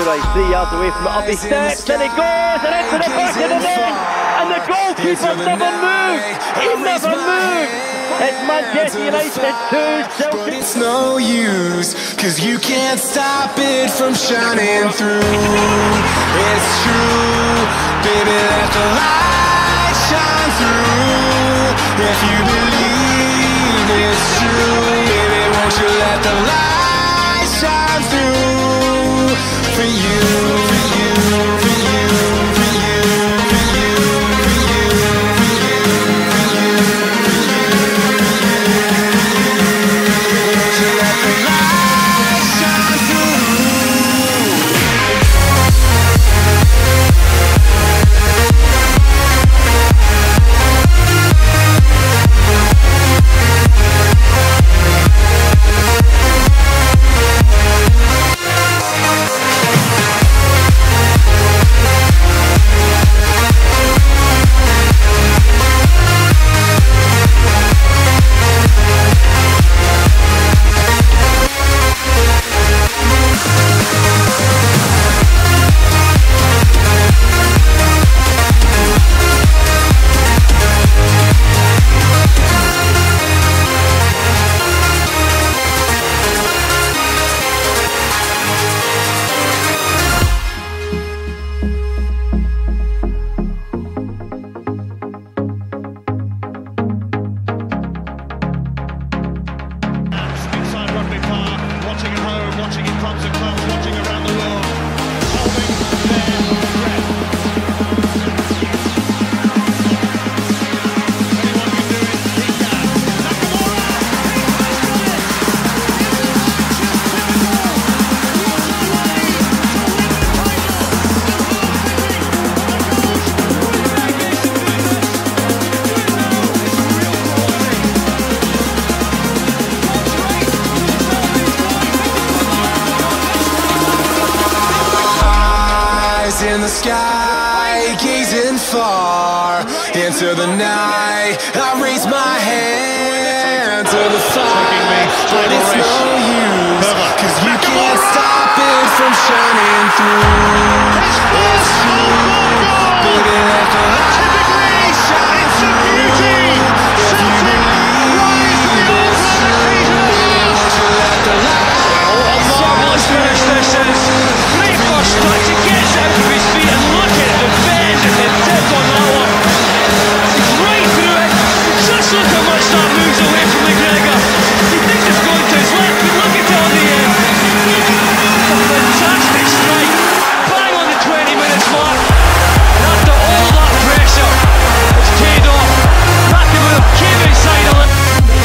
Nakamura, he's 3 yards away from it, up he steps, and he goes, and into the back of the net, and the goalkeeper never moved, he never moved. It's Manchester United 2, Celtic. It's no use, cause you can't stop it from shining through. It's true, baby, let the light shine through. If you believe it's true, baby, won't you let the light shine through for you, for you, for you, for you, for you, for you, for you, for you, won't you let the light shine through? Watching in clubs and clubs, watching around the world, holding their breath. Anyone can do it, he can. Nakamura! In the sky, gazing far into the night, I raise my hand to the fire, but it's no use, cause you can't stop it from shining through. It's true, baby, let the light shine through. If you believe it's true, won't you let the light shine through? This is great first touch, he gets out of his feet and look at the bend and the tip on that one. He's right through it, just look how much that moves away from McGregor. He thinks it's going to his left, but look at it on the end. A fantastic strike, bang on the 20 minutes mark. And after all that pressure, it's paid off. Nakamura came inside a little.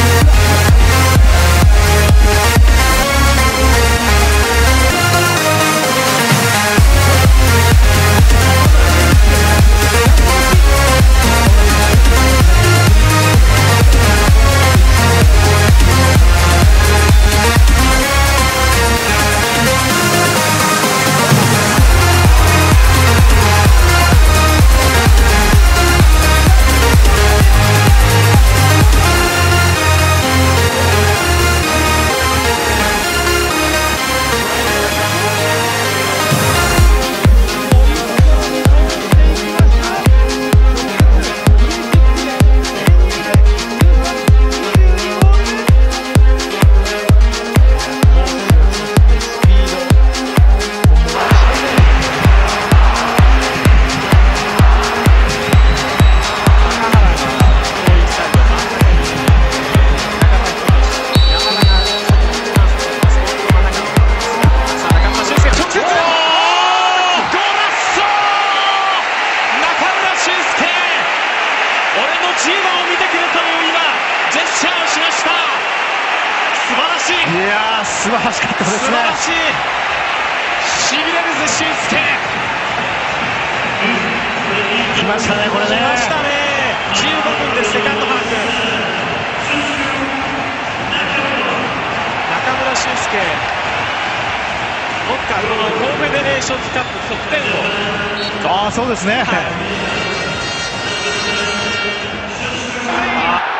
Shunsuke この神戸デネーションズカップ得点王。 そうですね。 はい